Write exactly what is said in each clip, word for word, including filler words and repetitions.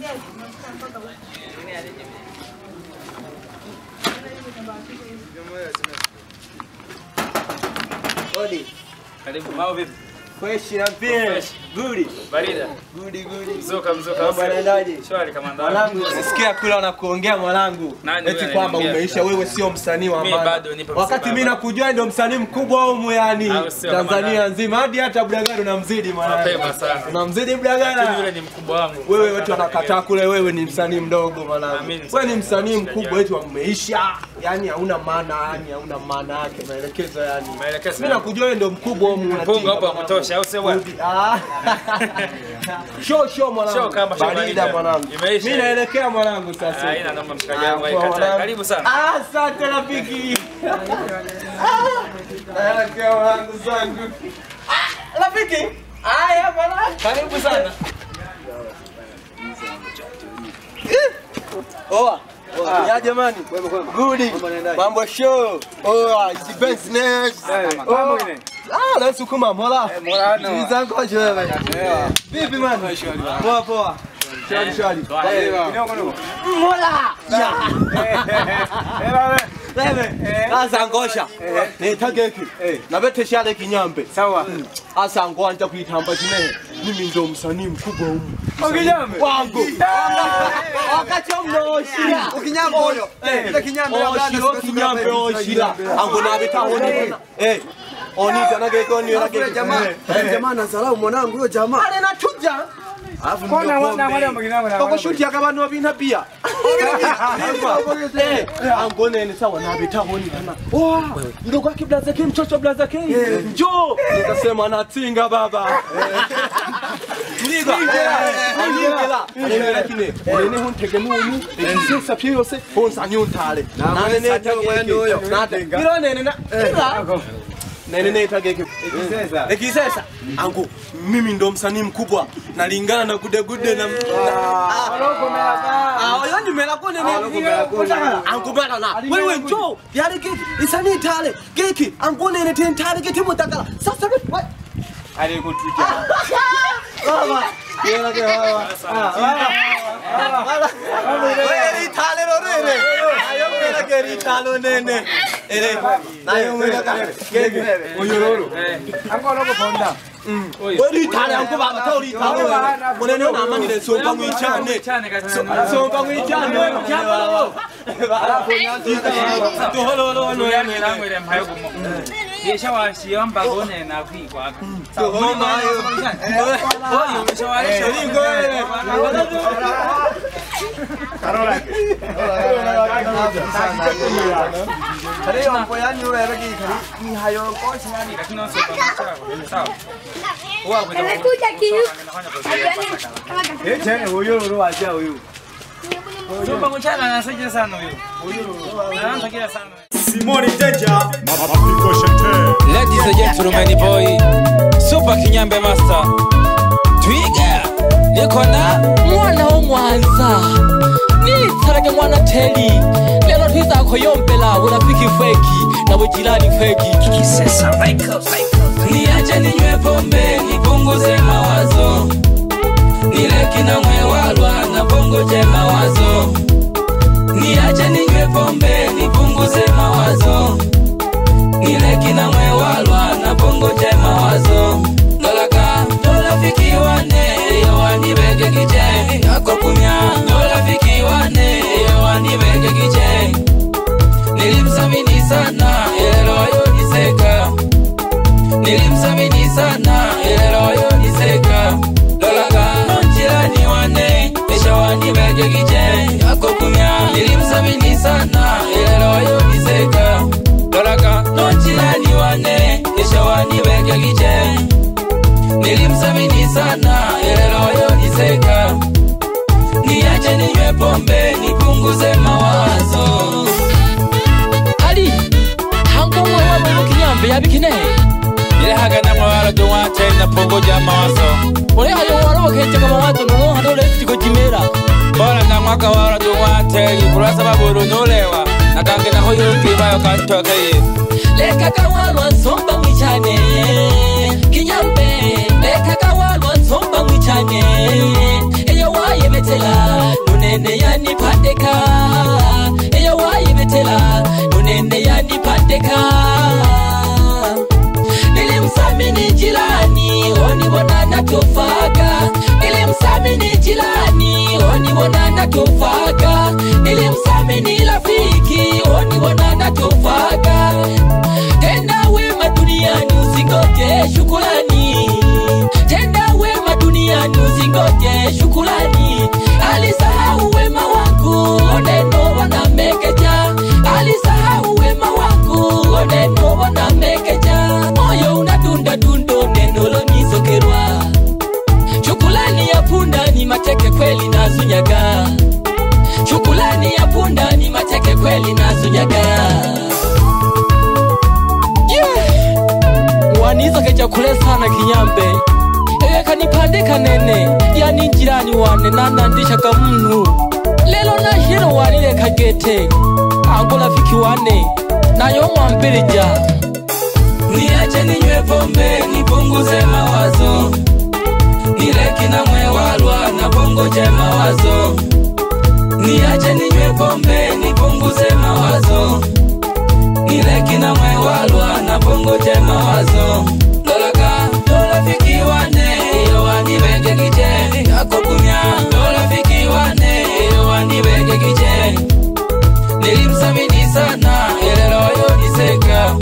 Odi. Karibu mambo vipi? Fresh na pia. Good. Barida. Good good. Mzoka mzoka. Banaendaje? Shwari kamanda. Mwanangu, nasikia kula na kuongea mwanangu. Eti kwamba umeisha wewe sio msanii wa maana. Wakati mimi nakujua ndio msanii mkubwa humu yani Tanzania nzima hadi hata Budagara unamzidi mwanangu. Mapema sana. Unamzidi Budagara. Yule ni mkubwa wangu. Wewe watu wanakataa kule wewe ni msanii mdogo mwanangu. Wewe ni msanii mkubwa eti umeisha. Yani hauna maana yani hauna maana yake maelekezo yani. Maelekezo. Mimi nakujua wewe ndio mkubwa humu unatinga. Mpunga hapo kutosha au sio bwana? Ah. Show show mwanangu. Show kama show barida mwanangu. Mimi naelekea mwanangu sasa. Haina namba mshikaji wangu aikata. Karibu sana. Ah, asante rafiki. Naelekea mwanangu zangu. Ah, rafiki. Haya bwana. Karibu sana. Oa. Ya jamani. Good. Mambo show. Oh, it's best next. Mambo ngine. Ah, na sukuma mola. Mola no. Nizangu aje wewe. Vipi man? Poa poa. Shari shari. Mola. Wewe. Asa ngosha. Eh tageki. Na bete shale kinyambe. Sawa. Asa ngwanja kuitamba chinehe. Mimi ndo msanii mkubwa humu. Ukinyambe. Wangu. Wakati mnoshia. Ukinyambe huyo. Eh, ile kinyambe ya ndani sio kinyambe oshila. Ango na beta honi. Eh. Oni kana geko ni ra geko. Jamaa, jamaa na salamu mwanangu huyo jamaa. Ale na tuja. Alafu mbona wana wale mginango na. Kwa shuti akabantu wabina pia. Eh, angone ni sawa na beta honi kana. Wow, ndio kwa kibla zake mchocho bla zake. Njoo. Nikasema natinga baba. Niga. Niga. Nene lakini nene huntege nuni. Nse sapie yose honsa nyuntale. Na nene tagwe huyo. Nate. Kilo nene na. Nene nene tageke. Ekisesa. Ekisesa. Angu mimi ndo msanii mkubwa. Nalingana na gude gude na aloko melaka. Ah, yoni melako nene. Angu bana na. Wewe njoo. Yale keki isani tale. Keki angu nene tentale keti mutakala. Sasa wewe Ali kutuja. Baba. Yela ke baba. Wewe itale lo nene. Ayo mela ke italo nene. Ere. Ayo mela ka. Keke. Oyororo. Ango loko ponda. Wewe itale angu baba tori italo. Munene na amani le somba mwichane. Somba mwichane. Chapalo. Alafu nyanzita. Tolo lo no Yame langu ile mpayo gumo. Yesha washiyo mbagone na kwikwa. Mama ayo. Oh, umeshawale Lingo wewe. Karola. Kare mambo yani wewe ragi kare ni hayo kwa sana lakini sio sawa. Sawa. Anakuja kiyu. eh tena huyo ndo acha huyo. Somba mchana anasaidia sana huyo. Huyo anaanza kila sana. Simoni Danger, Mapiko Shete. Ladies and gentlemen, boy, Super Kinyambe Master. Twiga, niko na mwana w'umwanza nitarage mwana teli lero twiza koyombela urafiki feki na bujirani feki Kisesa Michael. Niache ninywe pombe nipunguze mawazo. Nile kina mwewalwa na pongoje mawazo. Niache ninywe pombe nipunguze mawazo. Nile kina mwewalwa na pongoje mawazo. Dolaka dola fiki wane yawani bege kiche yako kunya dola fiki wane yawani bege kiche. Nilimsamini sana elo yoniseka. Nilimsamini sana elo yoniseka. Dolaka nonjirani wane yawani bege kiche yako kunya. Nilimsamini sana elo yoniseka. Dolaka nonjirani wane yawani bege kiche. Nilimsamini sana elo yoniseka. Niache ninywe pombe nipunguze mawazo. ali hango mwa mwa kinyambe yabikine Ile haga na mawalo duwate na pongoja mawazo. ole hayo waro keje kama wazo no hado left ko jimera Bora na mwaka walo duwate kurasa baburu nulewa. Na kange na hoyo kibayo kantoke ye. leka kawalwa somba mwichane kinyambe leka kawalwa somba mwichane eyo waye betela kanipandeka nilimsamini jirani onibona natufaga nilimsamini jirani onibona natufaga nilimsamini rafiki onibona natufaga tenda wema duniani usingoje shukrani tenda wema duniani usingoje shukrani alisahau wema wangu oneno wanamekeja alisahau wema wangu oneno wanamekeja moyo unadunda dundo neno lonisokerwa shukrani ya punda ni mateke kweli nazunyaga shukrani ya punda ni mateke kweli nazunyaga yeah. Wanizo keja kule sana kinyambe ewe kanipandeka nene yani jirani wane nanandisha kamunu lelo na hiro walile kagete angola fiki wane na yomwa mbirija niache ninywe pombe nipunguze mawazo nileki na mwewalwa na pongoje mawazo niache ninywe pombe nipunguze mawazo nileki na mwewalwa na pongoje mawazo lolaka lola fiki wane iyo wanibege kiche yako kunya lola fiki wane iyo wanibege kiche nilimsamini sana ile royo niseka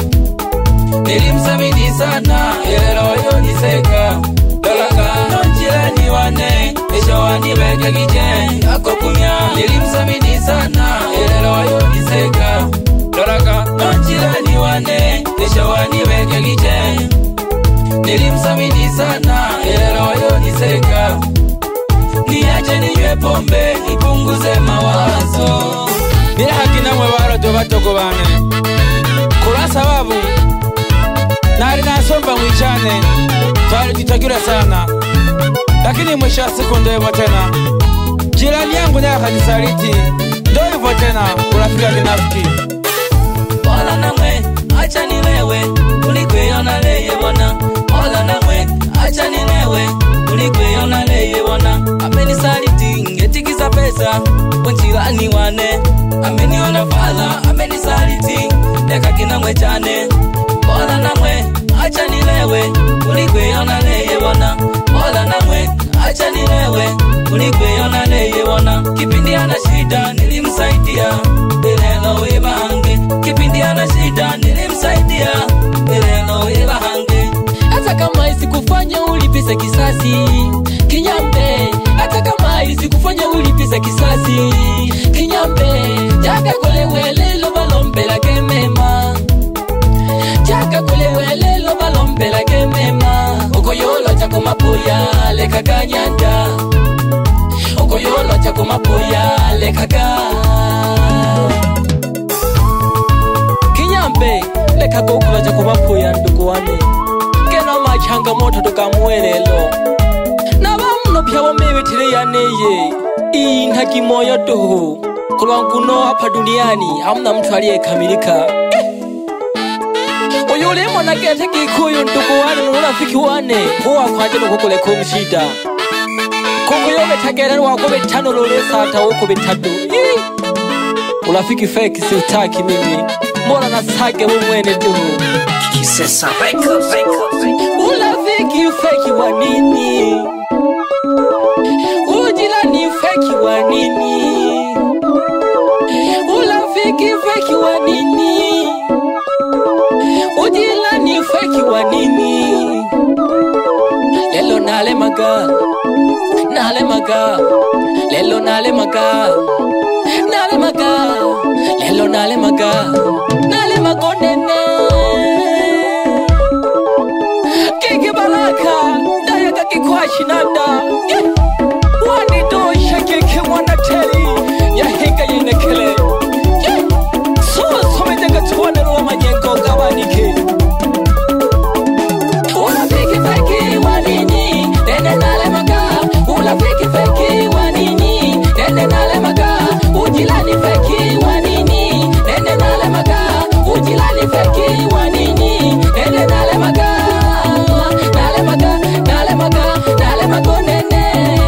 nilimsamini sana ile royo niseka lolaka nonjirani wane isho wanibege kiche yako kunya nilimsamini sana ile royo niseka lolaka nonjirani wane isho wanibege kiche nilimsamini sana ile royo niseka niache ninywe pombe nipunguze mawazo nile hakina mwe baro batoko bane kula sababu nari nasomba mwichane twali tutagira sana lakini mwisho siku ndio tena jirani yangu naye akanisaliti ndio hivyo tena urafiki kinafiki wala namwe acha nilewe ulikweona leye bwana wala namwe acha nilewe ulikweona leye bwana amenisaliti ngetikiza pesa wanjirani wane ameniona fala amenisaliti leka kina mwechane wala namwe acha nilewe ulikweona leye bwana wala namwe acha nilewe ulikweona leye bwana kipindi ana shida nilimsaidia lelo weba hange kipindi ana shida nilimsaidia lelo weba hange hata kama isikufanya ulipise kisasi kinyambe hata kama isikufanya ulipise kisasi kinyambe jaga kole welelo balombela kemema jaga kole welelo balombela kemema okoyolo chako mapoya leka kanyanda okoyolo chako mapoya leka ka kinyambe leka kokula chako mapoya ndugu wane kena machanga moto tukamwelelo na bamno pyawo mebetire yaneye intaki moyo doho kulwanguno hapa duniani hamna mtu aliyekamilika oyule mwana kete kikuyu ndugu wane nurafiki wane huwa kwaje nokukule kumshida koko yobe tagera wako betano lolesa hata huko betatu urafiki fake si utaki mimi mbona nasage mwene tu Kisesa fake fake urafiki fake wa nini ujirani fake wa nini urafiki fake wa nini ujirani fake wa nini lelo nale maga nale maga lelo nale maga nale maga lelo nale maga nale magonene kiki baraka daya kaki kwa shinanda wani dosha kiki mwana teli ya hika yenekele so sometega tuwane ruwa manyengo gawanike urafiki feki wanini nene nale maga urafiki feki wanini nene nale maga ujilani feki wanini nene nale maga ujilani feki wanini nene nale maga nale maga nale maga nale mago nene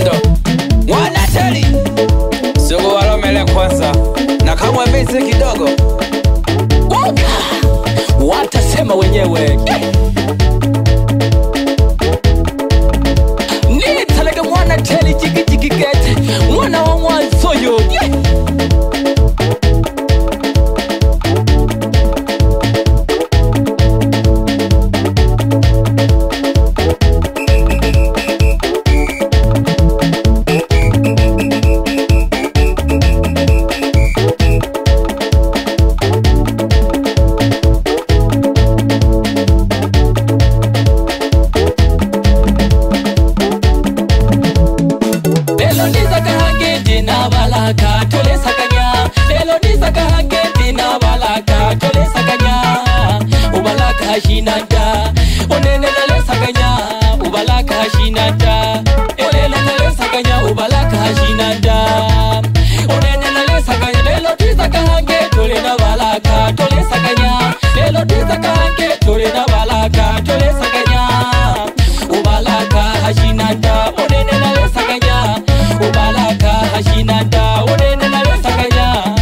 nyundo Mwanateli Sugu walomele kwanza na kamwe misi kidogo Waka watasema wenyewe Nitalege Mwanateli jigi jigi gete Mwana wa mwansoyo Shinata, onene nale sakanya, ubalaka shinata. Onene nale sakanya, ubalaka shinata. Onene nale sakanya, lelo tiza kahange, tole na balaka, tole sakanya. Lelo tiza kahange, tole na balaka, tole sakanya. Ubalaka shinata, onene nale sakanya, ubalaka shinata, onene nale sakanya.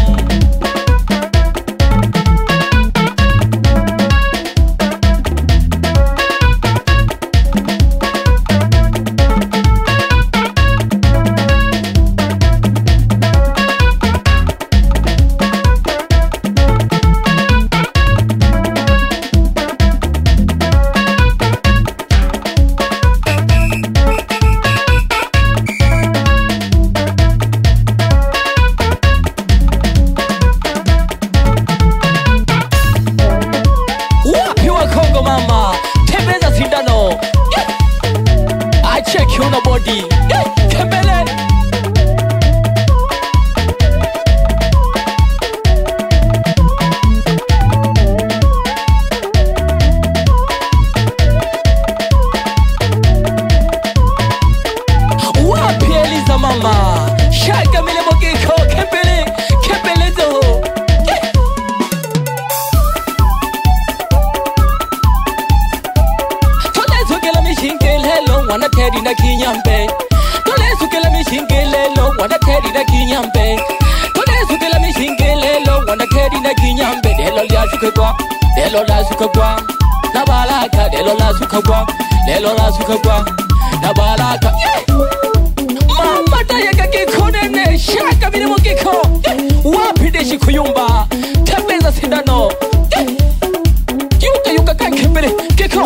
Lelo la sukagwa na balaka lelo la sukagwa lelo la sukagwa na balaka mama tayeka kikonene shaka bile mukiko wapi deshi kuyumba tembeza sindano yuka yuka kankembele kiko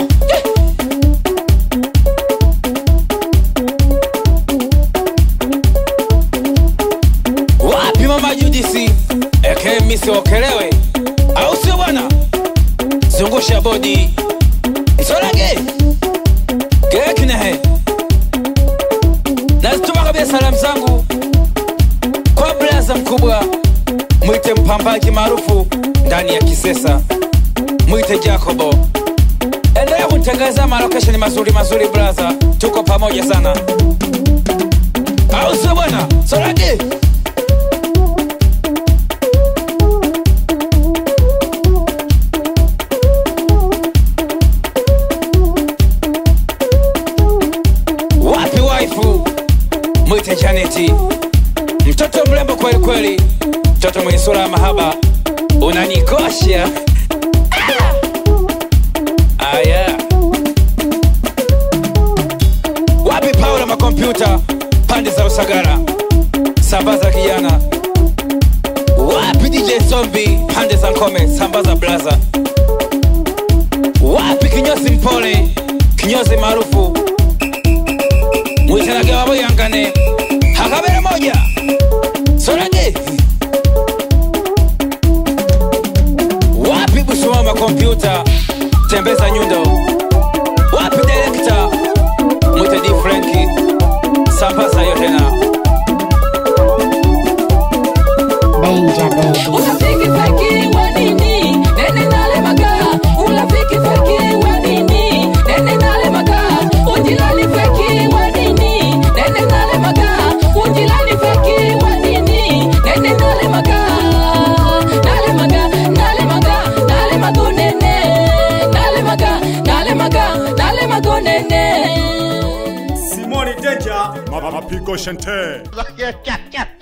wapi mama Judisi eke misi okelewe au sio bwana Zungusha body Solage Gekinehe Nazituma kabia salamu zangu kwa blaza mkubwa mwite mpambaji maarufu ndani ya Kisesa mwite Jacobo endelea kutangaza malokesheni mazuri mazuri blaza tuko pamoja sana au sio bwana Solage Mwite Janeti mtoto mrembo kweli kweli mtoto mwenye sura ya mahaba unanikosha aya wapi Paula makompyuta pande za Usagara sambaza kijana wapi D J Zombie pande za Nkome sambaza blaza wapi kinyozi mpole kinyozi maarufu Mwishanage wabo yangane Hakabere moja Solage Wapi busuma makompyuta Tembeza nyundo Wapi director Mwite D Frankie Sambaza yote na Danger baby Unafiki feki wa nini Nene nale maga Unafiki feki wa nini Nene nale maga Ujilali feki wa nini Nene nale maga Ujilali feki wa nini Nene nale maga Nale maga Nale maga Nale mago nene Nale maga Nale maga Nale mago nene Simoni Danger Mapiko Shente. Chap chap.